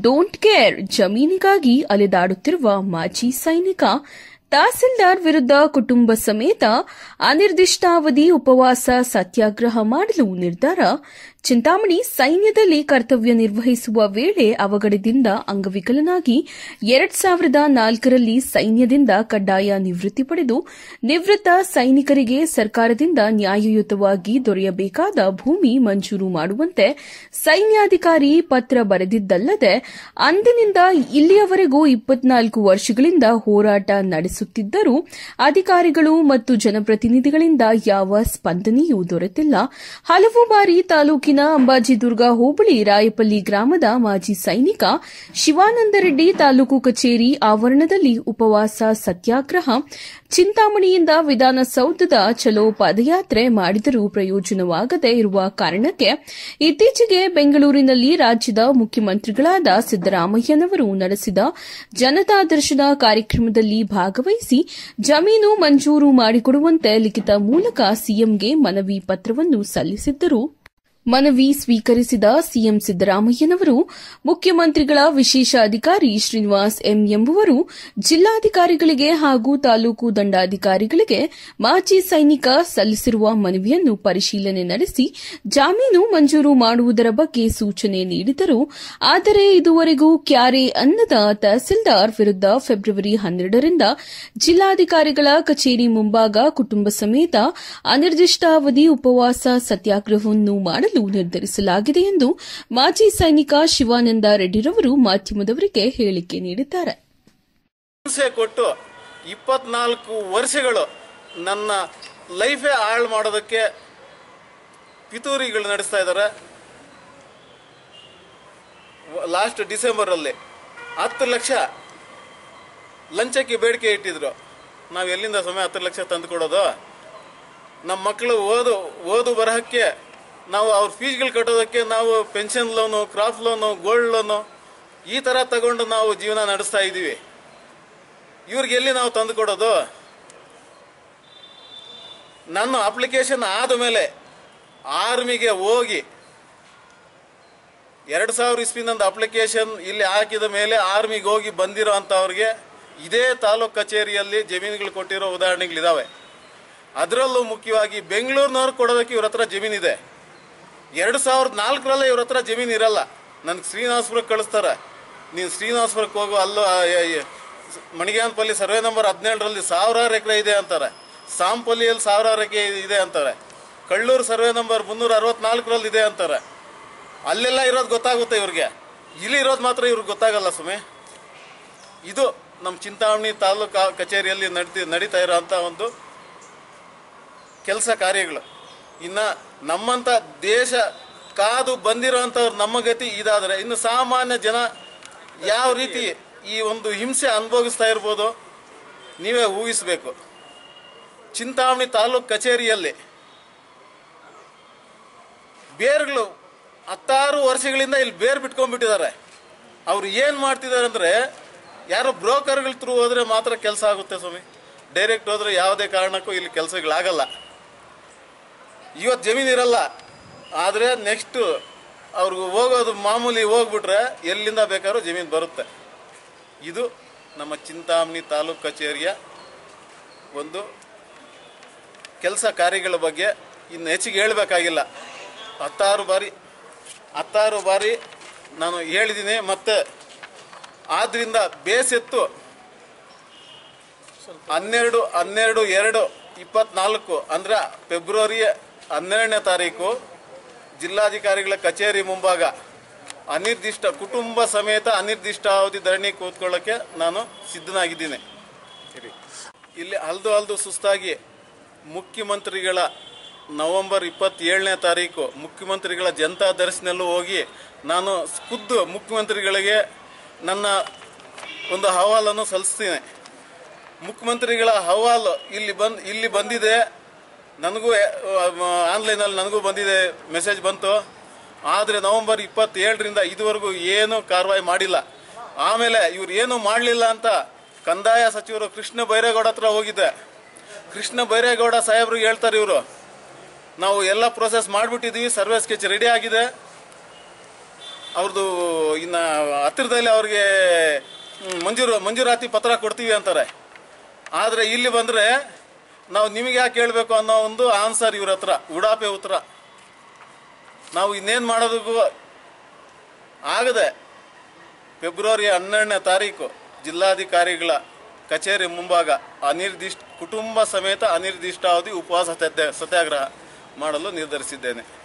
Don't care ಜಮೀನಿಗಾಗಿ ಅಲೆದಾಡುತ್ತಿರುವ ಮಾಜಿ ಸೈನಿಕ ತಹಸೀಲ್ದಾರ್ ವಿರುದ್ಧ ಕುಟುಂಬ ಸಮೇತ ಅನಿರ್ದಿಷ್ಟಾವಧಿ ಉಪವಾಸ ಸತ್ಯಾಗ್ರಹ ಮಾಡಲು ನಿರ್ಧಾರ. ಚಿಂತಾಮಣಿ ಸೈನ್ಯದಲ್ಲಿ ಕರ್ತವ್ಯ ನಿರ್ವಹಿಸುವ ವೇಳೆ ಅವಘಡದಿಂದ ಅಂಗವಿಕಲನಾಗಿ 2004ರಲ್ಲಿ ಸೈನ್ಯದಿಂದ ಕಡ್ಡಾಯ ನಿವೃತ್ತಿ ಪಡೆದು ನಿವೃತ್ತ ಸೈನಿಕರಿಗೆ ಸರ್ಕಾರದಿಂದ ನ್ಯಾಯಯುತವಾಗಿ ದೊರೆಯಬೇಕಾದ ಭೂಮಿ ಮಂಜೂರು ಮಾಡುವಂತೆ ಸೈನ್ಯಾಧಿಕಾರಿ ಪತ್ರ ಬರೆದಿದ್ದಲ್ಲದೆ ಅಂದಿನಿಂದ ಇಲ್ಲಿಯವರೆಗೂ 24 ವರ್ಷಗಳಿಂದ ಹೋರಾಟ ನಡೆಸುತ್ತಿದ್ದರೂ ಅಧಿಕಾರಿಗಳು ಮತ್ತು ಜನಪ್ರತಿನಿಧಿಗಳಿಂದ ಯಾವ ಸ್ಪಂದನೆಯೂ ದೊರೆತಿಲ್ಲ. ಹಲವು ಬಾರಿ ತಾಲೂಕಿನ ಅಂಬಾಜಿದುರ್ಗ ಹೋಬಳಿ ರಾಯಪಲ್ಲಿ ಗ್ರಾಮದ ಮಾಜಿ ಸೈನಿಕ ಶಿವಾನಂದ ರೆಡ್ಡಿ ತಾಲೂಕು ಕಚೇರಿ ಆವರಣದಲ್ಲಿ ಉಪವಾಸ ಸತ್ಯಾಗ್ರಹ, ಚಿಂತಾಮಣಿಯಿಂದ ವಿಧಾನಸೌಧದ ಚಲೋ ಪಾದಯಾತ್ರೆ ಮಾಡಿದರೂ ಪ್ರಯೋಜನವಾಗದೇ ಇರುವ ಕಾರಣಕ್ಕೆ ಇತ್ತೀಚೆಗೆ ಬೆಂಗಳೂರಿನಲ್ಲಿ ರಾಜ್ಯದ ಮುಖ್ಯಮಂತ್ರಿಗಳಾದ ಸಿದ್ದರಾಮಯ್ಯನವರು ನಡೆಸಿದ ಜನತಾ ದರ್ಶನ ಕಾರ್ಯಕ್ರಮದಲ್ಲಿ ಭಾಗವಹಿಸಿ ಜಮೀನು ಮಂಜೂರು ಮಾಡಿಕೊಡುವಂತೆ ಲಿಖಿತ ಮೂಲಕ ಸಿಎಂಗೆ ಮನವಿ ಪತ್ರವನ್ನು ಸಲ್ಲಿಸಿದ್ದರು. ಮನವಿ ಸ್ವೀಕರಿಸಿದ ಸಿಎಂ ಸಿದ್ದರಾಮಯ್ಯನವರು ಮುಖ್ಯಮಂತ್ರಿಗಳ ವಿಶೇಷ ಅಧಿಕಾರಿ ಶ್ರೀನಿವಾಸ್ ಎಂ ಎಂಬುವರು ಜಿಲ್ಲಾಧಿಕಾರಿಗಳಿಗೆ ಹಾಗೂ ತಾಲೂಕು ದಂಡಾಧಿಕಾರಿಗಳಿಗೆ ಮಾಜಿ ಸೈನಿಕ ಸಲ್ಲಿಸಿರುವ ಮನವಿಯನ್ನು ಪರಿಶೀಲನೆ ನಡೆಸಿ ಜಾಮೀನು ಮಂಜೂರು ಮಾಡುವುದರ ಬಗ್ಗೆ ಸೂಚನೆ ನೀಡಿದರು. ಆದರೆ ಇದುವರೆಗೂ ಕ್ಯಾರೆ ಅನ್ನದ ತಹಸೀಲ್ದಾರ್ ವಿರುದ್ಧ ಫೆಬ್ರವರಿ 12ರಿಂದ ಜಿಲ್ಲಾಧಿಕಾರಿಗಳ ಕಚೇರಿ ಮುಂಭಾಗ ಕುಟುಂಬ ಸಮೇತ ಅನಿರ್ದಿಷ್ಟಾವಧಿ ಉಪವಾಸ ಸತ್ಯಾಗ್ರಹವನ್ನು ಮಾಡಲು ನಿರ್ಧರಿಸಲಾಗಿದೆ ಎಂದು ಮಾಜಿ ಸೈನಿಕ ಶಿವಾನಂದ ರೆಡ್ಡಿರವರು ಮಾಧ್ಯಮದವರಿಗೆ ಹೇಳಿಕೆ ನೀಡಿದ್ದಾರೆ. ಕೊಟ್ಟು 24 ವರ್ಷಗಳು ನನ್ನ ಲೈಫೇ ಹಾಳು ಮಾಡೋದಕ್ಕೆ ಪಿತೂರಿಗಳು ನಡೆಸ್ತಾ ಇದ್ದಾರೆ. ಲಾಸ್ಟ್ ಡಿಸೆಂಬರ್ ಅಲ್ಲಿ 10 ಲಕ್ಷ ಲಂಚಕ್ಕೆ ಬೇಡಿಕೆ ಇಟ್ಟಿದ್ರು. ನಾವು ಎಲ್ಲಿಂದ ಸಮಯ 10 ಲಕ್ಷ ತಂದು ಕೊಡೋದು? ನಮ್ಮ ಮಕ್ಕಳು ಓದು ಬರಹಕ್ಕೆ ನಾವು ಅವ್ರ ಫೀಸ್ಗಳು ಕಟ್ಟೋದಕ್ಕೆ ನಾವು pension loan, crop loan, gold loan ಈ ಥರ ತಗೊಂಡು ನಾವು ಜೀವನ ನಡೆಸ್ತಾ ಇದ್ದೀವಿ. ಇವ್ರಿಗೆ ಎಲ್ಲಿ ನಾವು ತಂದು ಕೊಡೋದು? ನನ್ನ ಅಪ್ಲಿಕೇಶನ್ ಆದ ಮೇಲೆ ಆರ್ಮಿಗೆ ಹೋಗಿ 2000 ಇಸ್ವಿನಂದು ಅಪ್ಲಿಕೇಶನ್ ಇಲ್ಲಿ ಹಾಕಿದ ಮೇಲೆ ಆರ್ಮಿಗೆ ಹೋಗಿ ಬಂದಿರೋ ಅಂಥವ್ರಿಗೆ ಇದೇ ತಾಲೂಕು ಕಚೇರಿಯಲ್ಲಿ ಜಮೀನುಗಳು ಕೊಟ್ಟಿರೋ ಉದಾಹರಣೆಗಳಿದ್ದಾವೆ. ಅದರಲ್ಲೂ ಮುಖ್ಯವಾಗಿ ಬೆಂಗಳೂರಿನವ್ರು ಕೊಡೋದಕ್ಕೆ ಇವ್ರ ಹತ್ರ ಜಮೀನಿದೆ. 2004ರಲ್ಲೇ ಇವ್ರ ಹತ್ರ ಜಮೀನು ಇರಲ್ಲ. ನನಗೆ ಶ್ರೀನಿವಾಸಪುರಕ್ಕೆ ಕಳಿಸ್ತಾರೆ, ನೀನು ಶ್ರೀನಿವಾಸಪುರಕ್ಕೆ ಹೋಗು, ಅಲ್ಲೂ ಮಣಿಗಾನಪಲ್ಲಿ ಸರ್ವೆ ನಂಬರ್ 17ರಲ್ಲಿ 1000 ಎಕರೆ ಇದೆ ಅಂತಾರೆ, ಸಾಂಪಲ್ಲಿಯಲ್ಲಿ 1000 ಎಕರೆ ಇದೆ ಅಂತಾರೆ, ಕಳ್ಳೂರು ಸರ್ವೆ ನಂಬರ್ 364ರಲ್ಲಿ ಇದೆ ಅಂತಾರೆ. ಅಲ್ಲೆಲ್ಲ ಇರೋದು ಗೊತ್ತಾಗುತ್ತೆ ಇವ್ರಿಗೆ, ಇಲ್ಲಿ ಇರೋದು ಮಾತ್ರ ಇವ್ರಿಗೆ ಗೊತ್ತಾಗಲ್ಲ. ಸುಮ್ಮನೆ ಇದು ನಮ್ಮ ಚಿಂತಾಮಣಿ ತಾಲೂಕು ಕಚೇರಿಯಲ್ಲಿ ನಡೀತಾ ಇರೋಂಥ ಒಂದು ಕೆಲಸ ಕಾರ್ಯಗಳು. ಇನ್ನು ನಮ್ಮಂಥ ದೇಶ ಕಾದು ಬಂದಿರೋಂಥವ್ರು ನಮ್ಮ ಗತಿ ಇದಾದರೆ ಇನ್ನು ಸಾಮಾನ್ಯ ಜನ ಯಾವ ರೀತಿ ಈ ಒಂದು ಹಿಂಸೆ ಅನುಭವಿಸ್ತಾ ಇರ್ಬೋದು ನೀವೇ ಊಹಿಸಬೇಕು. ಚಿಂತಾಮಣಿ ತಾಲೂಕು ಕಚೇರಿಯಲ್ಲಿ ಬೇರುಗಳು 16 ವರ್ಷಗಳಿಂದ ಇಲ್ಲಿ ಬೇರು ಬಿಟ್ಕೊಂಡ್ಬಿಟ್ಟಿದ್ದಾರೆ. ಅವ್ರು ಏನು ಮಾಡ್ತಿದ್ದಾರೆ ಅಂದರೆ, ಯಾರೋ ಬ್ರೋಕರ್ಗಳ ಥ್ರೂ ಹೋದರೆ ಮಾತ್ರ ಕೆಲಸ ಆಗುತ್ತೆ ಸ್ವಾಮಿ, ಡೈರೆಕ್ಟ್ ಹೋದರೆ ಯಾವುದೇ ಕಾರಣಕ್ಕೂ ಇಲ್ಲಿ ಕೆಲಸಗಳಾಗಲ್ಲ. ಇವತ್ತು ಜಮೀನು ಇರಲ್ಲ, ಆದರೆ ನೆಕ್ಸ್ಟು ಅವ್ರಿಗೆ ಹೋಗೋದು ಮಾಮೂಲಿ ಹೋಗ್ಬಿಟ್ರೆ ಎಲ್ಲಿಂದ ಬೇಕಾದ್ರೂ ಜಮೀನು ಬರುತ್ತೆ. ಇದು ನಮ್ಮ ಚಿಂತಾಮಣಿ ತಾಲೂಕು ಕಚೇರಿಯ ಒಂದು ಕೆಲಸ ಕಾರ್ಯಗಳ ಬಗ್ಗೆ ಇನ್ನು ಹೆಚ್ಚಿಗೆ ಹೇಳಬೇಕಾಗಿಲ್ಲ. 16 ಬಾರಿ ನಾನು ಹೇಳಿದ್ದೀನಿ. ಮತ್ತು ಆದ್ದರಿಂದ ಬೇಸೆತ್ತು 12/2/24 ಅಂದರೆ ಫೆಬ್ರವರಿ 12ನೇ ತಾರೀಕು ಜಿಲ್ಲಾಧಿಕಾರಿಗಳ ಕಚೇರಿ ಮುಂಭಾಗ ಕುಟುಂಬ ಸಮೇತ ಅನಿರ್ದಿಷ್ಟಾವಧಿ ಧರಣಿ ಕೂತ್ಕೊಳ್ಳೋಕ್ಕೆ ನಾನು ಸಿದ್ಧನಾಗಿದ್ದೀನಿ. ಇಲ್ಲಿ ಹಲ್ದು ಸುಸ್ತಾಗಿ ಮುಖ್ಯಮಂತ್ರಿಗಳ ನವೆಂಬರ್ 27ನೇ ತಾರೀಕು ಮುಖ್ಯಮಂತ್ರಿಗಳ ಜನತಾ ದರ್ಶನಲ್ಲೂ ಹೋಗಿ ನಾನು ಖುದ್ದು ಮುಖ್ಯಮಂತ್ರಿಗಳಿಗೆ ನನ್ನ ಒಂದು ಅಹವಾಲನ್ನು ಸಲ್ಲಿಸ್ತೀನಿ. ಮುಖ್ಯಮಂತ್ರಿಗಳ ಅಹವಾಲು ಇಲ್ಲಿ ಬಂದಿದೆ, ನನಗೂ ಆನ್ಲೈನಲ್ಲಿ ನನಗೂ ಬಂದಿದೆ, ಮೆಸೇಜ್ ಬಂತು. ಆದರೆ ನವೆಂಬರ್ 27ರಿಂದ ಇದುವರೆಗೂ ಏನೂ ಕಾರ್ಯವಾಹಿ ಮಾಡಿಲ್ಲ. ಆಮೇಲೆ ಇವ್ರು ಏನೂ ಮಾಡಲಿಲ್ಲ ಅಂತ ಕಂದಾಯ ಸಚಿವರು ಕೃಷ್ಣ ಬೈರೇಗೌಡ ಹತ್ರ ಹೋಗಿದ್ದೆ. ಕೃಷ್ಣ ಬೈರೇಗೌಡ ಸಾಹೇಬ್ರಿಗೆ ಹೇಳ್ತಾರೆ ಇವರು, ನಾವು ಎಲ್ಲ ಪ್ರೋಸೆಸ್ ಮಾಡಿಬಿಟ್ಟಿದ್ದೀವಿ, ಸರ್ವೆ ಸ್ಕೆಚ್ ರೆಡಿ ಆಗಿದೆ, ಅವ್ರದ್ದು ಇನ್ನು ಹತ್ತಿರದಲ್ಲಿ ಅವ್ರಿಗೆ ಮಂಜೂರಾತಿ ಪತ್ರ ಕೊಡ್ತೀವಿ ಅಂತಾರೆ. ಆದರೆ ಇಲ್ಲಿ ಬಂದರೆ ನಾವು ನಿಮಗೆ ಯಾಕೆ ಕೇಳಬೇಕು ಅನ್ನೋ ಒಂದು ಆನ್ಸರ್ ಇವ್ರ ಹತ್ರ, ಉಡಾಪೆ ಉತ್ತರ. ನಾವು ಇನ್ನೇನು ಮಾಡೋದಕ್ಕೂ ಆಗದೆ ಫೆಬ್ರವರಿ 12ನೇ ತಾರೀಕು ಜಿಲ್ಲಾಧಿಕಾರಿಗಳ ಕಚೇರಿ ಮುಂಭಾಗ ಕುಟುಂಬ ಸಮೇತ ಅನಿರ್ದಿಷ್ಟಾವಧಿ ಉಪವಾಸ ಸತ್ಯಾಗ್ರಹ ಮಾಡಲು ನಿರ್ಧರಿಸಿದ್ದೇನೆ.